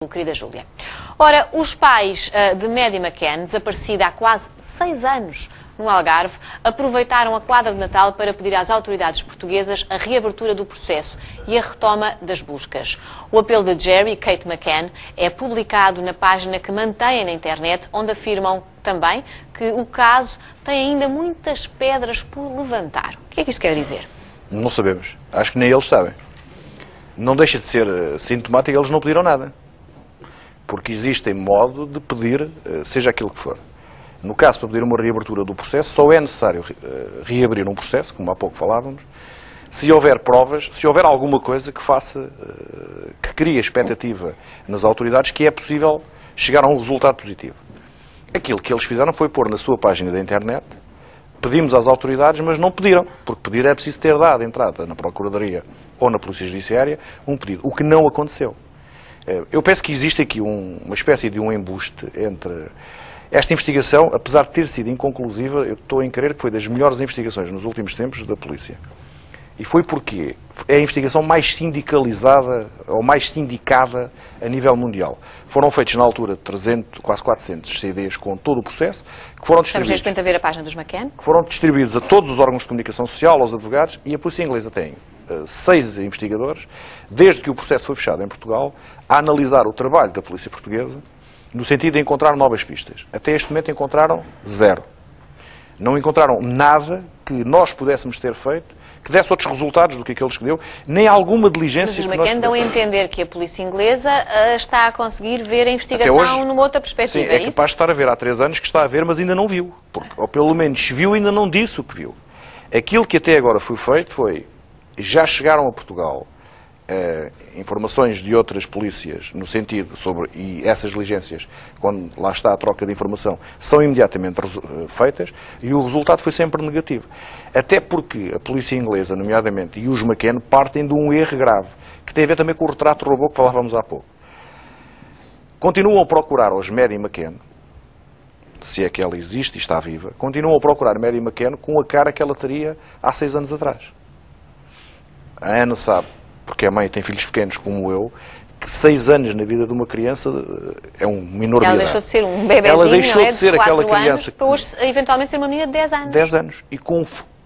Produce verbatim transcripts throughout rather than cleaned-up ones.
querida Júlia. Ora, os pais uh, de Maddie McCann, desaparecida há quase seis anos no Algarve, aproveitaram a quadra de Natal para pedir às autoridades portuguesas a reabertura do processo e a retoma das buscas. O apelo de Jerry e Kate McCann é publicado na página que mantêm na internet, onde afirmam também que o caso tem ainda muitas pedras por levantar. O que é que isto quer dizer? Não sabemos. Acho que nem eles sabem. Não deixa de ser uh, sintomático, eles não pediram nada. Porque existe modo de pedir, uh, seja aquilo que for. No caso, para pedir uma reabertura do processo, só é necessário uh, reabrir um processo, como há pouco falávamos, se houver provas, se houver alguma coisa que faça, uh, que crie expectativa nas autoridades que é possível chegar a um resultado positivo. Aquilo que eles fizeram foi pôr na sua página da internet, pedimos às autoridades, mas não pediram, porque pedir é preciso ter dado entrada na Procuradoria ou na Polícia Judiciária um pedido, o que não aconteceu. Eu penso que existe aqui um, uma espécie de um embuste entre esta investigação, apesar de ter sido inconclusiva, eu estou a crer que foi das melhores investigações nos últimos tempos da Polícia. E foi porque é a investigação mais sindicalizada, ou mais sindicada a nível mundial. Foram feitos na altura trezentos, quase quatrocentos C Ds com todo o processo, que foram distribuídos... Estamos neste momento a ver a página dos McCann. Que foram distribuídos a todos os órgãos de comunicação social, aos advogados, e a Polícia Inglesa tem uh, seis investigadores, desde que o processo foi fechado em Portugal, a analisar o trabalho da Polícia Portuguesa, no sentido de encontrar novas pistas. Até este momento encontraram zero. Não encontraram nada que nós pudéssemos ter feito que desse outros resultados do que aqueles que deu, nem alguma diligência... Mas os McCann dão a entender que a polícia inglesa uh, está a conseguir ver a investigação hoje, numa outra perspectiva. Sim, é, é capaz de estar a ver há três anos que está a ver, mas ainda não viu. Porque, ou pelo menos viu e ainda não disse o que viu. Aquilo que até agora foi feito foi, já chegaram a Portugal Uh, informações de outras polícias no sentido sobre, e essas diligências, quando lá está a troca de informação, são imediatamente uh, feitas, e o resultado foi sempre negativo. Até porque a polícia inglesa, nomeadamente, e os McCann, partem de um erro grave, que tem a ver também com o retrato robô que falávamos há pouco. Continuam a procurar os Maddie McCann, se é que ela existe e está viva, continuam a procurar Maddie McCann com a cara que ela teria há seis anos atrás. A Ana sabe, porque a mãe tem filhos pequenos como eu, que seis anos na vida de uma criança é um menor de idade. Ela deixou de ser um bebezinho, ela deixou é, de ser de aquela criança anos, para hoje, eventualmente ser uma menina de dez anos. dez anos. E com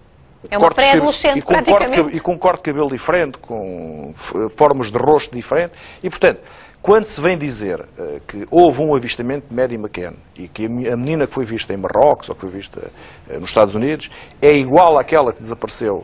é uma pré-adolescente, praticamente. E com corte de cabelo diferente, com formas de rosto diferentes. E, portanto, quando se vem dizer uh, que houve um avistamento de Maddie McCann e que a menina que foi vista em Marrocos ou que foi vista uh, nos Estados Unidos é igual àquela que desapareceu.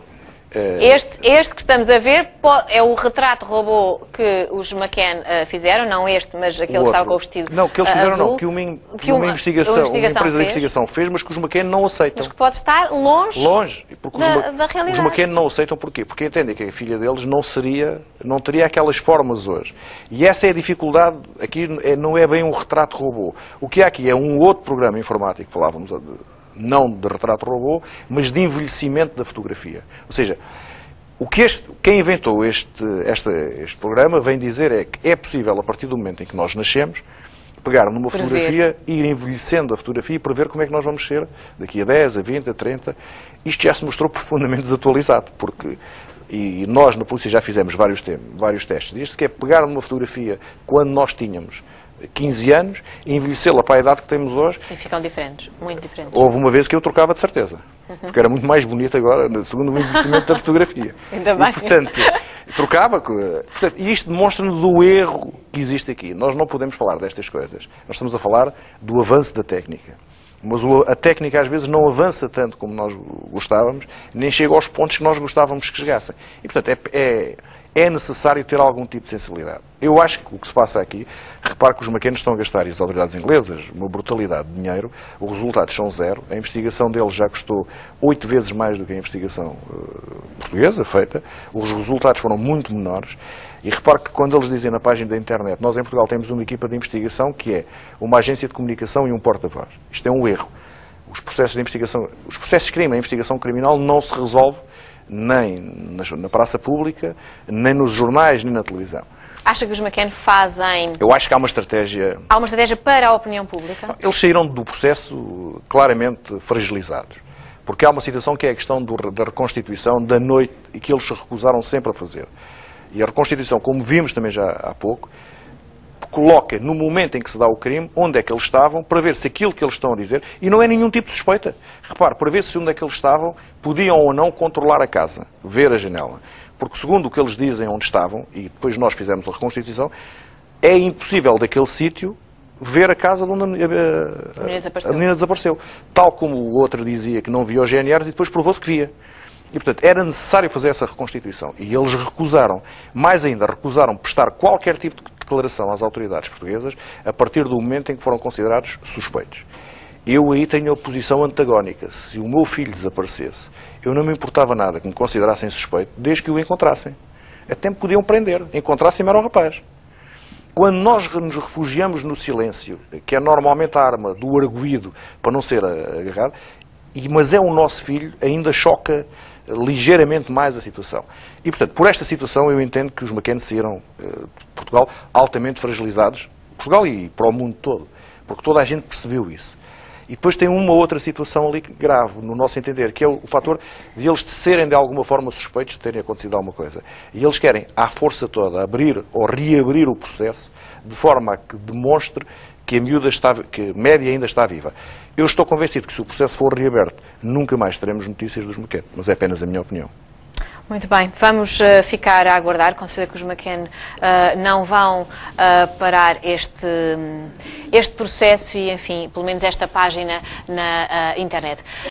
Este, este que estamos a ver é o retrato robô que os McCann uh, fizeram, não este, mas aquele que estava com o vestido Não, que eles fizeram azul, não, que uma, que que uma, uma, investigação, uma, investigação uma empresa fez, de investigação fez, mas que os McCann não aceitam. Mas que pode estar longe, longe porque da, os, da realidade. Os McCann não aceitam porquê? Porque entendem que a filha deles não seria, não teria aquelas formas hoje. E essa é a dificuldade, aqui é, não é bem um retrato robô. O que há aqui é um outro programa informático, falávamos de, não de retrato robô, mas de envelhecimento da fotografia. Ou seja, O que este, quem inventou este, este, este programa vem dizer é que é possível, a partir do momento em que nós nascemos, pegar numa prever. fotografia e ir envelhecendo a fotografia e prever como é que nós vamos ser daqui a dez, a vinte, a trinta. Isto já se mostrou profundamente desatualizado, porque, e nós na polícia já fizemos vários, vários testes disto, que é pegar numa fotografia quando nós tínhamos quinze anos e envelhecê-la para a idade que temos hoje. E ficam diferentes, muito diferentes. Houve uma vez que eu trocava de certeza, porque era muito mais bonito agora, segundo o envelhecimento da fotografia. Ainda bem. E, portanto, trocava. Portanto, e isto demonstra-nos o erro que existe aqui. Nós não podemos falar destas coisas. Nós estamos a falar do avanço da técnica. Mas a técnica às vezes não avança tanto como nós gostávamos, nem chega aos pontos que nós gostávamos que chegassem. E, portanto, é... é é necessário ter algum tipo de sensibilidade. Eu acho que o que se passa aqui, repare que os McCann estão a gastar, e as autoridades inglesas, uma brutalidade de dinheiro, os resultados são zero, a investigação deles já custou oito vezes mais do que a investigação uh, portuguesa feita, os resultados foram muito menores, e repare que quando eles dizem na página da internet, nós em Portugal temos uma equipa de investigação que é uma agência de comunicação e um porta-voz. Isto é um erro. Os processos de investigação, os processos de crime, a investigação criminal não se resolve nem na praça pública, nem nos jornais, nem na televisão. Acha que os McCann fazem... Eu acho que há uma estratégia... Há uma estratégia para a opinião pública? Eles saíram do processo claramente fragilizados. Porque há uma situação que é a questão do, da reconstituição da noite e que eles se recusaram sempre a fazer. E a reconstituição, como vimos também já há pouco, coloca no momento em que se dá o crime, onde é que eles estavam, para ver se aquilo que eles estão a dizer, e não é nenhum tipo de suspeita. Repare, para ver se onde é que eles estavam, podiam ou não controlar a casa, ver a janela. Porque segundo o que eles dizem onde estavam, e depois nós fizemos a reconstituição, é impossível daquele sítio ver a casa de onde a, a, a, menina, desapareceu. a menina desapareceu. Tal como o outro dizia que não via os G N Rs e depois provou-se que via. E, portanto, era necessário fazer essa reconstituição. E eles recusaram, mais ainda, recusaram prestar qualquer tipo de declaração às autoridades portuguesas a partir do momento em que foram considerados suspeitos. Eu aí tenho a posição antagónica. Se o meu filho desaparecesse, eu não me importava nada que me considerassem suspeito, desde que o encontrassem. Até me podiam prender. Encontrassem-me era o rapaz. Quando nós nos refugiamos no silêncio, que é normalmente a arma do arguido para não ser agarrado, mas é o nosso filho, ainda choca ligeiramente mais a situação. E, portanto, por esta situação eu entendo que os McCann saíram de Portugal altamente fragilizados, Portugal e para o mundo todo, porque toda a gente percebeu isso. E depois tem uma outra situação ali grave, no nosso entender, que é o fator de eles serem de alguma forma suspeitos de terem acontecido alguma coisa. E eles querem, à força toda, abrir ou reabrir o processo de forma a que demonstre que a miúda está, que a média ainda está viva. Eu estou convencido que se o processo for reaberto, nunca mais teremos notícias dos McCann, mas é apenas a minha opinião. Muito bem, vamos uh, ficar a aguardar, considero que os McCann uh, não vão uh, parar este, este processo e, enfim, pelo menos esta página na uh, internet.